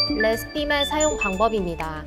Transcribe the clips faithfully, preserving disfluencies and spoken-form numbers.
레스피맵 사용 방법입니다.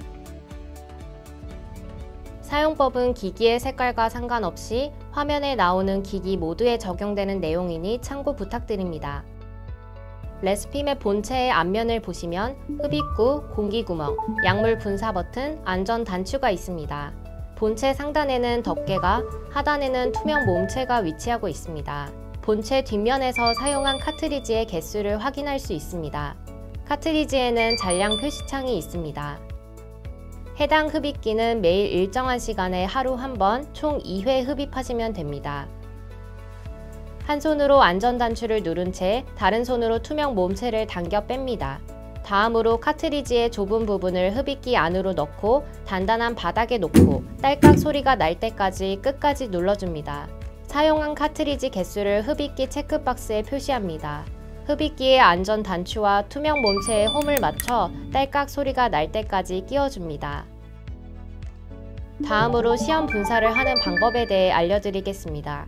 사용법은 기기의 색깔과 상관없이 화면에 나오는 기기 모두에 적용되는 내용이니 참고 부탁드립니다. 레시피맵 본체의 앞면을 보시면 흡입구, 공기구멍, 약물 분사 버튼, 안전 단추가 있습니다. 본체 상단에는 덮개가, 하단에는 투명 몸체가 위치하고 있습니다. 본체 뒷면에서 사용한 카트리지의 개수를 확인할 수 있습니다. 카트리지에는 잔량 표시창이 있습니다. 해당 흡입기는 매일 일정한 시간에 하루 한 번, 총 이 회 흡입하시면 됩니다. 한 손으로 안전단추를 누른 채 다른 손으로 투명 몸체를 당겨 뺍니다. 다음으로 카트리지의 좁은 부분을 흡입기 안으로 넣고 단단한 바닥에 놓고 딸깍 소리가 날 때까지 끝까지 눌러줍니다. 사용한 카트리지 개수를 흡입기 체크박스에 표시합니다. 흡입기의 안전 단추와 투명 몸체에 홈을 맞춰 딸깍 소리가 날 때까지 끼워줍니다. 다음으로 시험 분사를 하는 방법에 대해 알려드리겠습니다.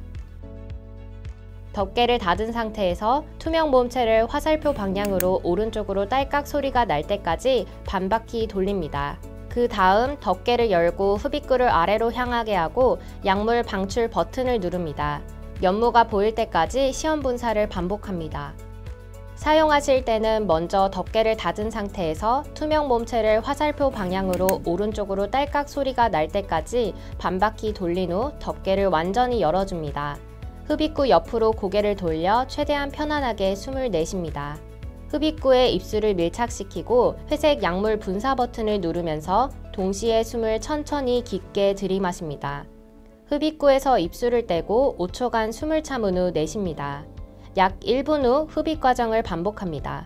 덮개를 닫은 상태에서 투명 몸체를 화살표 방향으로 오른쪽으로 딸깍 소리가 날 때까지 반바퀴 돌립니다. 그 다음 덮개를 열고 흡입구를 아래로 향하게 하고 약물 방출 버튼을 누릅니다. 연무가 보일 때까지 시험 분사를 반복합니다. 사용하실 때는 먼저 덮개를 닫은 상태에서 투명 몸체를 화살표 방향으로 오른쪽으로 딸깍 소리가 날 때까지 반바퀴 돌린 후 덮개를 완전히 열어줍니다. 흡입구 옆으로 고개를 돌려 최대한 편안하게 숨을 내쉽니다. 흡입구에 입술을 밀착시키고 회색 약물 분사 버튼을 누르면서 동시에 숨을 천천히 깊게 들이마십니다. 흡입구에서 입술을 떼고 오 초간 숨을 참은 후 내쉽니다. 약 일 분 후 흡입 과정을 반복합니다.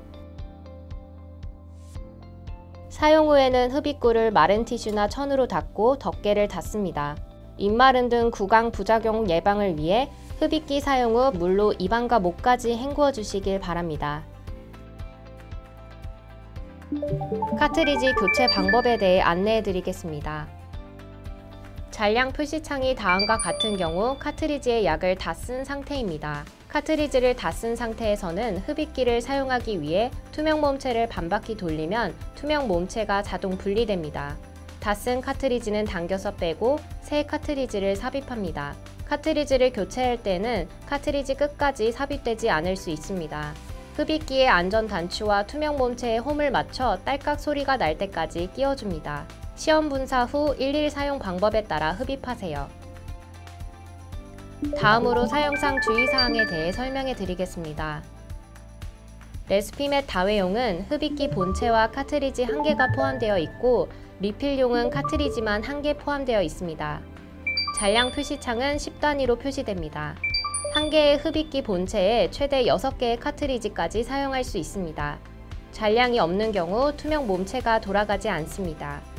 사용 후에는 흡입구를 마른 티슈나 천으로 닦고 덮개를 닫습니다. 입마른 등 구강 부작용 예방을 위해 흡입기 사용 후 물로 입안과 목까지 헹구어 주시길 바랍니다. 카트리지 교체 방법에 대해 안내해 드리겠습니다. 잔량 표시창이 다음과 같은 경우 카트리지의 약을 다 쓴 상태입니다. 카트리지를 다 쓴 상태에서는 흡입기를 사용하기 위해 투명 몸체를 반바퀴 돌리면 투명 몸체가 자동 분리됩니다. 다 쓴 카트리지는 당겨서 빼고 새 카트리지를 삽입합니다. 카트리지를 교체할 때는 카트리지 끝까지 삽입되지 않을 수 있습니다. 흡입기의 안전 단추와 투명 몸체에 홈을 맞춰 딸깍 소리가 날 때까지 끼워줍니다. 시험 분사 후 일일 사용 방법에 따라 흡입하세요. 다음으로 사용상 주의사항에 대해 설명해 드리겠습니다. 레시피맵 다회용은 흡입기 본체와 카트리지 한 개가 포함되어 있고 리필용은 카트리지만 한 개 포함되어 있습니다. 잔량 표시창은 십 단위로 표시됩니다. 한 개의 흡입기 본체에 최대 여섯 개의 카트리지까지 사용할 수 있습니다. 잔량이 없는 경우 투명 몸체가 돌아가지 않습니다.